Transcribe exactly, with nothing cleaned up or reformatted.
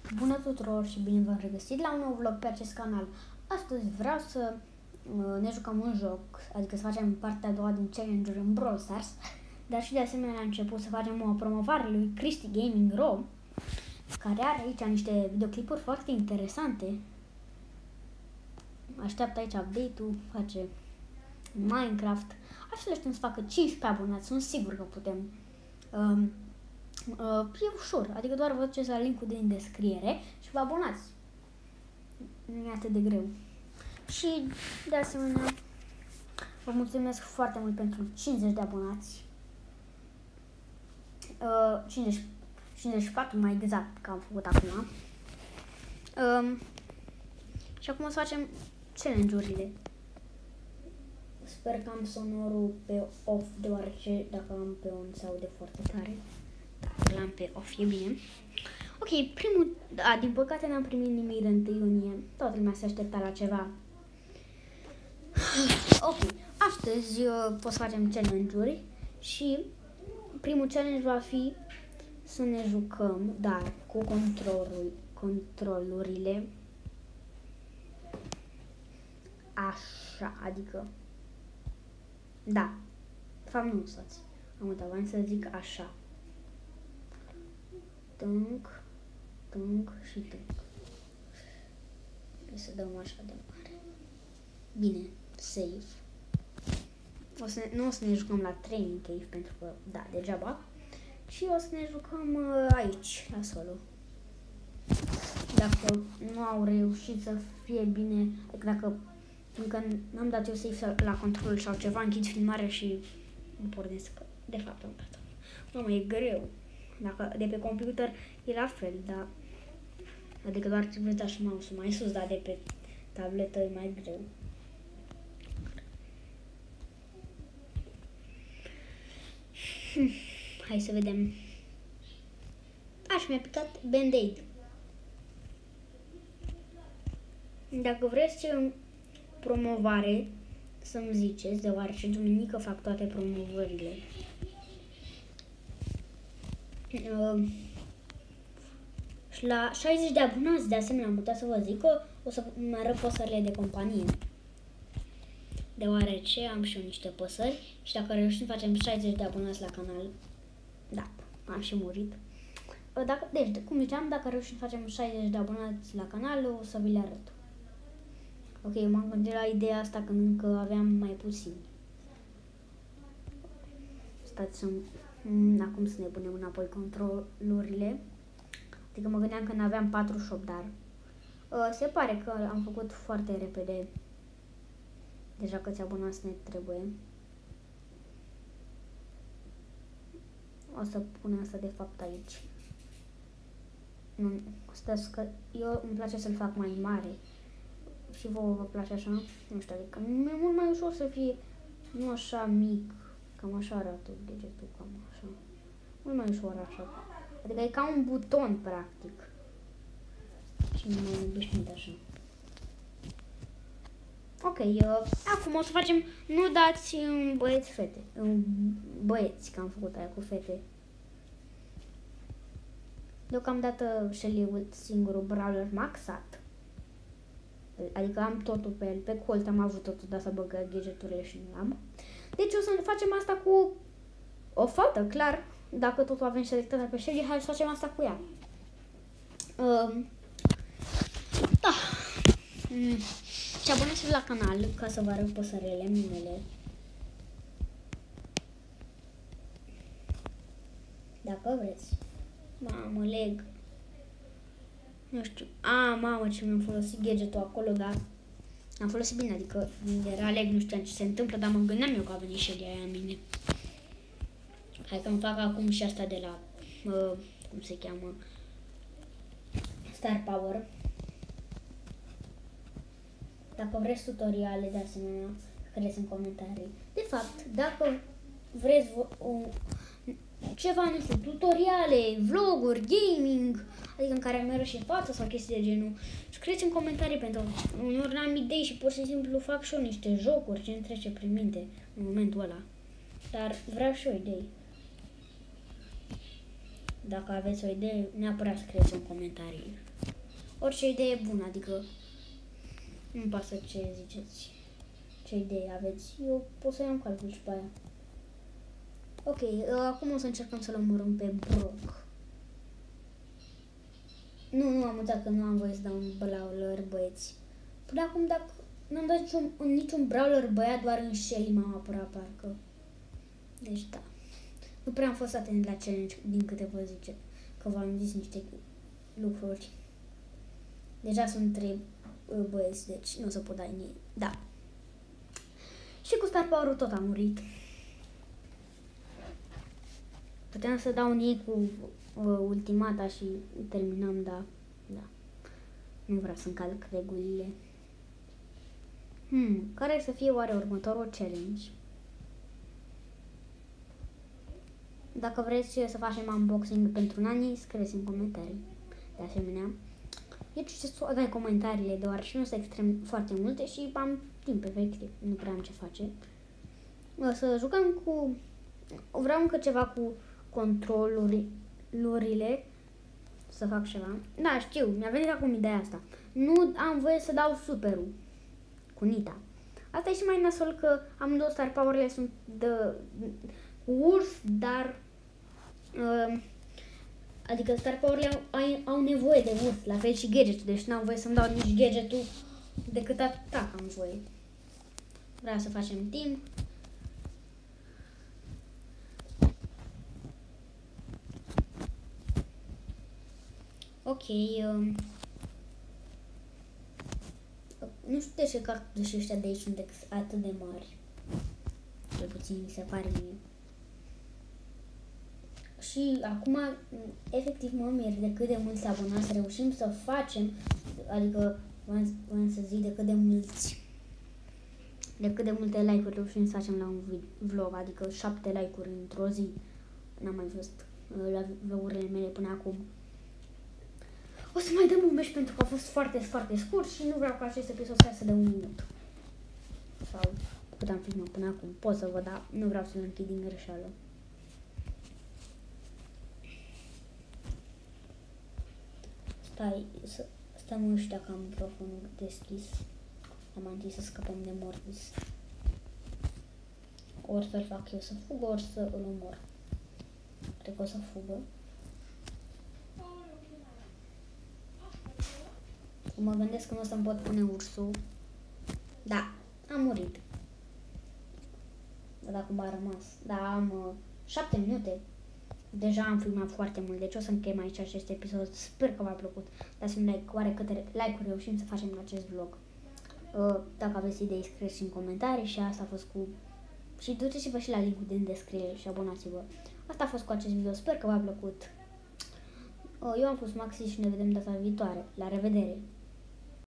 Bună tuturor și bine v-am regăsit la un nou vlog pe acest canal. Astăzi vreau să uh, ne jucăm un joc, adică să facem partea a doua din challenge-uri în Brawl Stars, dar și de asemenea am început să facem o promovare lui Cristi Gaming Ro, care are aici niște videoclipuri foarte interesante. Așteaptă aici update-ul, face Minecraft. Așa le știm să facă cincisprezece abonați, sunt sigur că putem. Um, Uh, e ușor, adică doar vă duceți la linkul din descriere și vă abonați. Nu e atât de greu. Și de asemenea vă mulțumesc foarte mult pentru cincizeci de abonați. Uh, cincizeci, cincizeci și patru mai exact, că am făcut acum. Uh, și acum o să facem challenge-urile. Sper că am sonorul pe off, deoarece dacă am pe on se aude foarte tare. L-am pe off, e bine. Ok, primul, da, din păcate n-am primit nimic de întâi iunie. Toată lumea se aștepta la ceva. Ok, astăzi uh, pot să facem challenge-uri și primul challenge va fi să ne jucăm, dar cu controlul, controlurile așa, adică da, de fapt nu usați. Am uitat, vreau să zic așa. Tânc, tânc și tânc. Să dăm așa de mare. Bine, save. O să ne, nu o să ne jucăm la training cave pentru că, da, degeaba. Și o să ne jucăm uh, aici, la solo. Dacă nu au reușit să fie bine, adică dacă încă n-am dat eu save la control sau ceva, închid filmarea și nu pornesc. De fapt, am dat. Mamă, e greu. Dacă de pe computer e la fel, dar adică doar trebuie să și mouse-ul mai sus, dar de pe tabletă e mai greu. Hm, hai să vedem. Aș mi-a picat Band-Aid. Dacă vreți promovare, să-mi ziceți, deoarece duminică fac toate promovările. Uh, și la șaizeci de abonați, de asemenea, am putea să vă zic că o să mai arăt păsările de companie. Deoarece am și eu niște păsări și dacă reușim facem șaizeci de abonați la canal, da, am și murit. Uh, dacă, deci, cum ziceam, dacă reușim facem șaizeci de abonați la canal, o să vi le arăt. Ok, m-am gândit la ideea asta când încă aveam mai puțin. Stați să acum să ne punem înapoi controlurile. Adică mă gândeam că aveam patruzeci și opt, dar uh, se pare că am făcut foarte repede. Deja câți abonați ne trebuie. O să punem asta de fapt aici. Nu, stați că eu îmi place să-l fac mai mare. Și vouă vă place așa? Nu știu, adică e mult mai ușor să fie nu așa mic. Cam așa arată degetul, cam așa. Mult mai ușor așa. Adică e ca un buton, practic. Și nu mai obișnuit așa. Ok, uh, acum o să facem, nu dați în băieți fete. În băieți, că am făcut aia cu fete. Deocamdată Shelly-ul singurul brawler maxat. Adică am totul pe el. Pe Colt am avut totul, dar să băgă gadgeturile și nu am. Deci o să facem asta cu o fată, clar. Dacă totul avem selectat pe Shelly, hai să facem asta cu ea. Uh, da. Mm. Și abonați-vă la canal ca să vă arăt păsărele mele. Dacă vreți. Mamă, leg. Nu știu. A, mamă, ce mi-am folosit gadgetul acolo, dar am folosit bine, adică era leg, nu știam ce se întâmplă, dar mă gândeam eu că a venit Shelly aia în mine. Hai că îmi fac acum și asta de la, uh, cum se cheamă, Star Power. Dacă vreți tutoriale, de asemenea, scrieți în comentarii. De fapt, dacă vreți uh, ceva, nu știu, tutoriale, vloguri, gaming, adică în care merg și față sau chestii de genul, scrieți în comentarii, pentru că uneori n-am idei și pur și simplu fac și eu niște jocuri ce îmi trece prin minte în momentul ăla. Dar vreau și eu idei. Dacă aveți o idee, neapărat scrieți în comentarii. Orice idee e bună, adică nu-mi pasă ce ziceți, ce idee aveți. Eu pot să iau calcul și pe aia. Ok, acum o să încercăm să-l omorâm pe Brock. Nu, nu am uitat că nu am voie să dau un brawler băieți. Până acum, dacă n-am dat niciun, niciun brawler băiat, doar în Shelly m-am apărat parcă. Deci da. Nu prea am fost atent la challenge, din câte vă zice, că v-am zis niște lucruri. Deja sunt trei băieți, deci nu o să pot da ni. Da. Și cu Star Power-ul tot am murit. Puteam să dau un ei cu uh, ultimata și terminăm, da. Da. Nu vreau să încalc regulile. Hmm, care să fie oare următorul challenge? Dacă vreți să facem unboxing pentru Nani, scrieți în comentarii. De asemenea, eu citesc toate comentariile, deoarece nu sunt extrem foarte multe și am timp efectiv, nu prea am ce face. O să jucăm cu... Vreau încă ceva cu controlurile, să fac ceva. Da, știu, mi-a venit acum ideea asta. Nu am voie să dau superul cu Nita. Asta e și mai nasol că amândouă Star Power-urile sunt de, cu urs, dar uh, adică Star Power-urile au, au nevoie de urs, la fel și gadget, deci n-am voie să-mi dau nici gadgetul decât atâta am voie. Vreau să facem timp. Ok, uh, nu știu de ce cactușii ăștia de aici sunt atât de mari. Cel puțin mi se pare mie. Și acum, efectiv, mă mir de cât de mulți abonați reușim să facem, adică, vreau să zic de cât de mulți, de cât de multe like-uri reușim să facem la un vlog, adică șapte like-uri într-o zi. N-am mai văzut la vlogurile mele până acum. O să mai dăm un meș pentru că a fost foarte, foarte scurt și nu vreau ca acest episod să iasă de un minut. Sau cât am filmat până acum. Pot să văd, dar nu vreau să-l închid din greșeală. Stai, să stăm nu știu dacă am microfonul deschis. Am întâi să scăpăm de Mortis. Ori să-l fac eu să fugă, ori să îl omor. Cred că o să fugă. Mă gândesc că nu o să-mi pot pune ursul. Da, am murit. Dar cum a rămas. Da, am uh, șapte minute. Deja am filmat foarte mult, deci o să încheiem aici acest episod. Sper că v-a plăcut. Dați-mi like, oare câte like-uri reușim să facem în acest vlog. Uh, dacă aveți idei, scrieți în comentarii și asta a fost cu... Și duceți-vă și la link-ul din descriere și abonați-vă. Asta a fost cu acest video, sper că v-a plăcut. Uh, eu am fost Maxi și ne vedem data viitoare. La revedere!